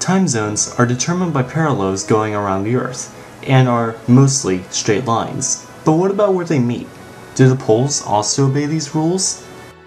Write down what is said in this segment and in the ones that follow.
Time zones are determined by parallels going around the Earth, and are mostly straight lines. But what about where they meet? Do the poles also obey these rules?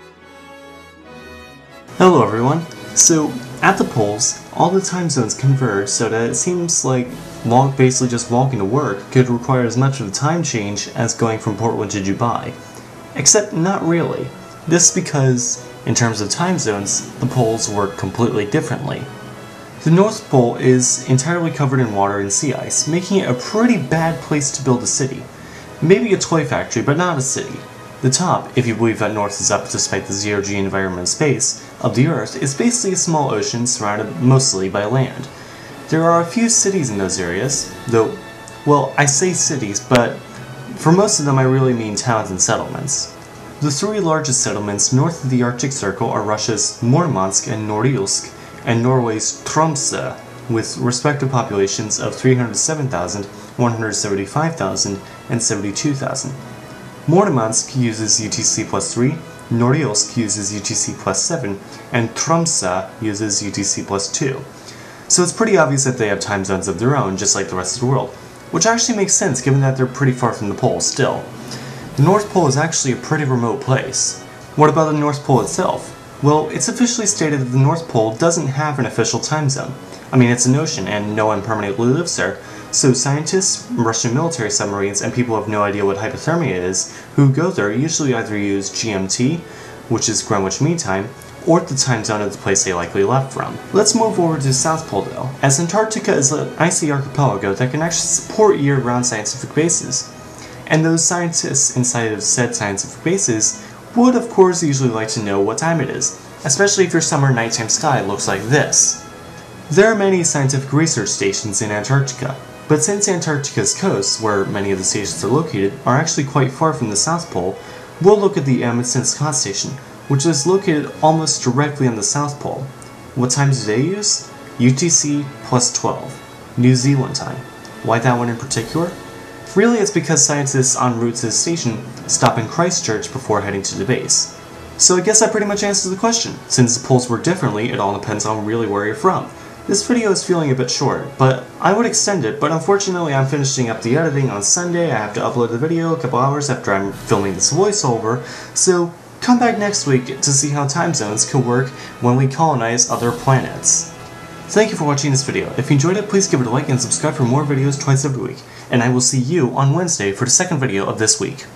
Hello everyone! So, at the poles, all the time zones converge so that it seems like basically just walking to work could require as much of a time change as going from Portland to Dubai. Except not really. This is because, in terms of time zones, the poles work completely differently. The North Pole is entirely covered in water and sea ice, making it a pretty bad place to build a city. Maybe a toy factory, but not a city. The top, if you believe that North is up despite the zero-G environment space of the Earth, is basically a small ocean surrounded mostly by land. There are a few cities in those areas, though, well, I say cities, but for most of them I really mean towns and settlements. The three largest settlements north of the Arctic Circle are Russia's Murmansk and Norilsk, and Norway's Tromsø, with respective populations of 307,000, 175,000, and 72,000. Murmansk uses UTC plus 3, Norilsk uses UTC plus 7, and Tromsø uses UTC plus 2. So it's pretty obvious that they have time zones of their own, just like the rest of the world, which actually makes sense given that they're pretty far from the pole still. The North Pole is actually a pretty remote place. What about the North Pole itself? Well, it's officially stated that the North Pole doesn't have an official time zone. I mean, it's an ocean and no one permanently lives there, so scientists, Russian military submarines, and people who have no idea what hypothermia is, who go there usually either use GMT, which is Greenwich Mean Time, or the time zone of the place they likely left from. Let's move over to the South Pole though, as Antarctica is an icy archipelago that can actually support year-round scientific bases. And those scientists inside of said scientific bases would of course usually like to know what time it is, especially if your summer nighttime sky looks like this. There are many scientific research stations in Antarctica, but since Antarctica's coasts, where many of the stations are located, are actually quite far from the South Pole, we'll look at the Amundsen Scott Station, which is located almost directly on the South Pole. What times do they use? UTC plus 12, New Zealand time. Why that one in particular? Really, it's because scientists en route to the station stop in Christchurch before heading to the base. So I guess that pretty much answers the question. Since the poles work differently, it all depends on really where you're from. This video is feeling a bit short, but I would extend it, but unfortunately I'm finishing up the editing on Sunday. I have to upload the video a couple hours after I'm filming this voiceover, so come back next week to see how time zones can work when we colonize other planets. Thank you for watching this video. If you enjoyed it, please give it a like and subscribe for more videos twice every week. And I will see you on Wednesday for the second video of this week.